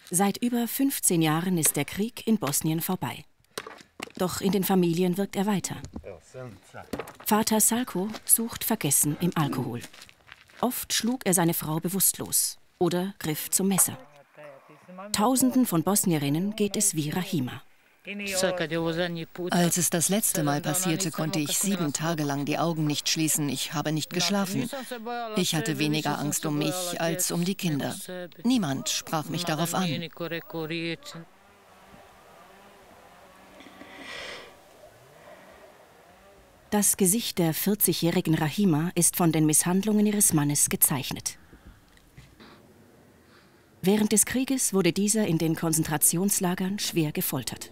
Seit über 15 Jahren ist der Krieg in Bosnien vorbei. Doch in den Familien wirkt er weiter. Vater Salko sucht Vergessen im Alkohol. Oft schlug er seine Frau bewusstlos oder griff zum Messer. Tausenden von Bosnierinnen geht es wie Rahima. Als es das letzte Mal passierte, konnte ich 7 Tage lang die Augen nicht schließen. Ich habe nicht geschlafen. Ich hatte weniger Angst um mich als um die Kinder. Niemand sprach mich darauf an. Das Gesicht der 40-jährigen Rahima ist von den Misshandlungen ihres Mannes gezeichnet. Während des Krieges wurde dieser in den Konzentrationslagern schwer gefoltert.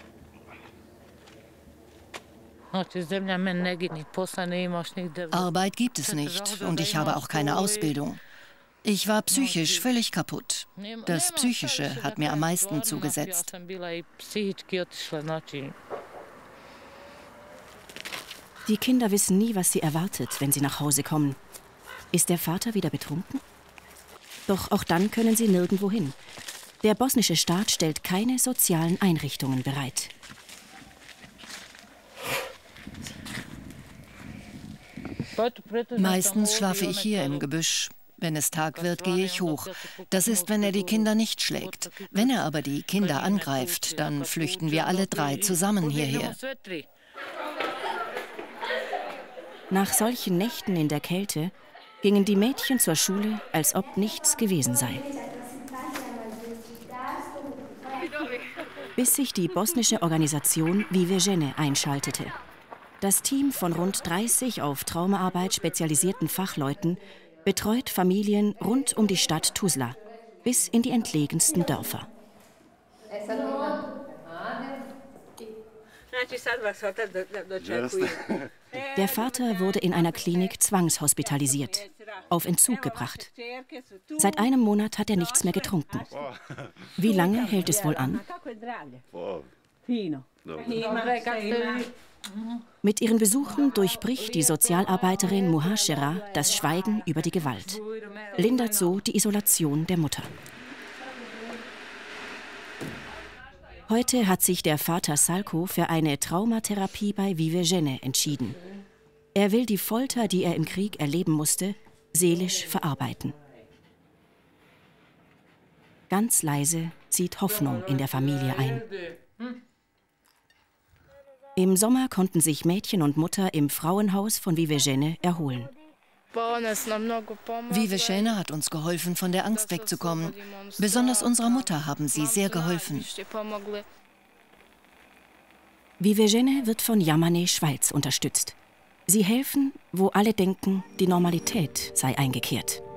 Arbeit gibt es nicht und ich habe auch keine Ausbildung. Ich war psychisch völlig kaputt. Das Psychische hat mir am meisten zugesetzt. Die Kinder wissen nie, was sie erwartet, wenn sie nach Hause kommen. Ist der Vater wieder betrunken? Doch auch dann können sie nirgendwo hin. Der bosnische Staat stellt keine sozialen Einrichtungen bereit. Meistens schlafe ich hier im Gebüsch. Wenn es Tag wird, gehe ich hoch. Das ist, wenn er die Kinder nicht schlägt. Wenn er aber die Kinder angreift, dann flüchten wir alle 3 zusammen hierher. Nach solchen Nächten in der Kälte gingen die Mädchen zur Schule, als ob nichts gewesen sei. Bis sich die bosnische Organisation Vive Žene einschaltete. Das Team von rund 30 auf Traumaarbeit spezialisierten Fachleuten betreut Familien rund um die Stadt Tuzla, bis in die entlegensten Dörfer. Der Vater wurde in einer Klinik zwangshospitalisiert, auf Entzug gebracht. Seit einem Monat hat er nichts mehr getrunken. Wie lange hält es wohl an? Mit ihren Besuchen durchbricht die Sozialarbeiterin Muhashera das Schweigen über die Gewalt, lindert so die Isolation der Mutter. Heute hat sich der Vater Salko für eine Traumatherapie bei Vive Žene entschieden. Er will die Folter, die er im Krieg erleben musste, seelisch verarbeiten. Ganz leise zieht Hoffnung in der Familie ein. Im Sommer konnten sich Mädchen und Mutter im Frauenhaus von Vive Žene erholen. Vive Žene hat uns geholfen, von der Angst wegzukommen. Besonders unserer Mutter haben sie sehr geholfen. Vive Žene wird von Yamane Schweiz unterstützt. Sie helfen, wo alle denken, die Normalität sei eingekehrt.